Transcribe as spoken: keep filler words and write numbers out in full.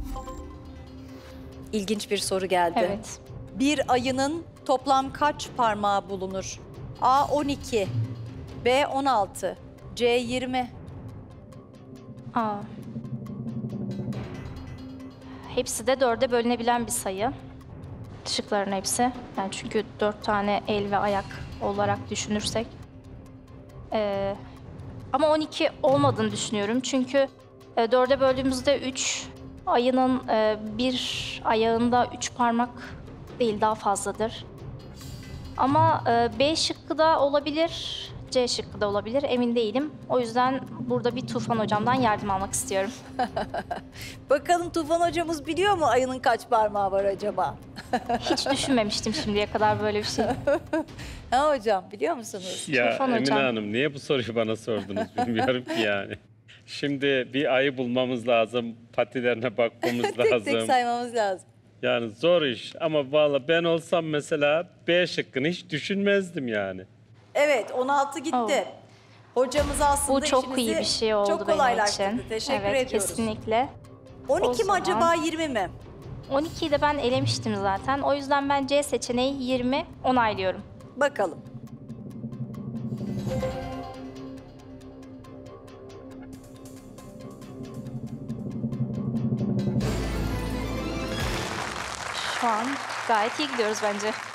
İlginç bir soru geldi. Evet. Bir ayının toplam kaç parmağı bulunur? A on iki, B on altı, C yirmi. Aa. Hepsi de dörde bölünebilen bir sayı. Şıkların hepsi. Yani çünkü dört tane el ve ayak olarak düşünürsek. Ee, ama on iki olmadığını düşünüyorum. Çünkü e, dörde böldüğümüzde üç, ayının e, bir ayağında üç parmak değil daha fazladır. Ama e, B şıkkı da olabilir, C şıkkı da olabilir. Emin değilim. O yüzden burada bir Tufan hocamdan yardım almak istiyorum. Bakalım Tufan hocamız biliyor mu ayının kaç parmağı var acaba? Hiç düşünmemiştim şimdiye kadar böyle bir şey. Ha hocam, biliyor musunuz? Ya Tufan Emine hocam. Hanım niye bu soruyu bana sordunuz bilmiyorum ki yani. Şimdi bir ayı bulmamız lazım, patilerine bakmamız Tek lazım. tek saymamız lazım. Yani zor iş ama valla ben olsam mesela B şıkkını hiç düşünmezdim yani. Evet, on altı gitti. Oh. Hocamız aslında Bu çok işinizi iyi bir şey oldu çok benim kolaylaştırdı. için. Teşekkür evet, ediyoruz. kesinlikle. on iki O mi zaman- acaba yirmi mi? on ikiyi de ben elemiştim zaten. O yüzden ben C seçeneği yirmi onaylıyorum. Bakalım. Şu an gayet iyi gidiyoruz bence.